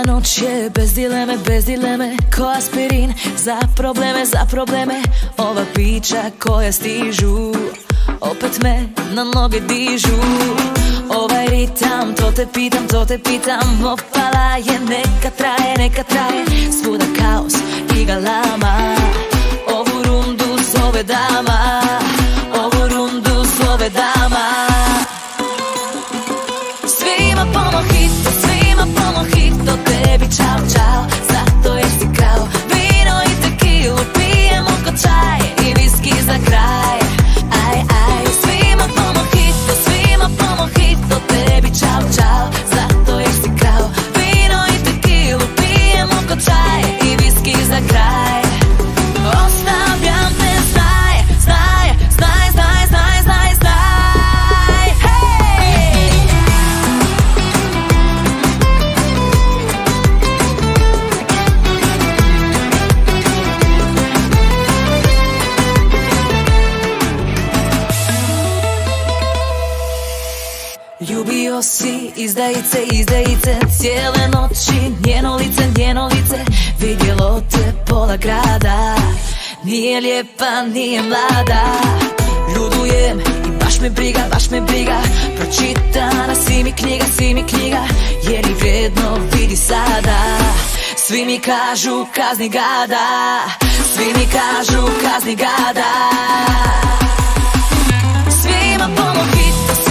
Cijela noć je bez dileme ko aspirin za probleme ova pića koja stižu opet me na noge dižu. Ovaj ritam, to te pitam, opala je, neka traje, svuda kaos i galama. Ovu rundu zove dama, ovu rundu zove dama. Svima po mojito, tebi čao čao, zato jer si krao vino i tekilu, pijemo ko čaj i viski za kraj. Aj, aj, svima po mojito, tebi čao čao, zato jer si krao vino i tekilu, pijemo ko čaj i viski za kraj. Ostavljam te, znaj, hej! Ljubio si izdajice, cijele noći, njeno lice, vidjelo te pola grada. Nije lijepa, nije mlada, ludujem i baš me briga, pročitana si mi knjiga, jer i vrijedno vidi sada. Svi mi kažu kazni gada, Svima po mojito,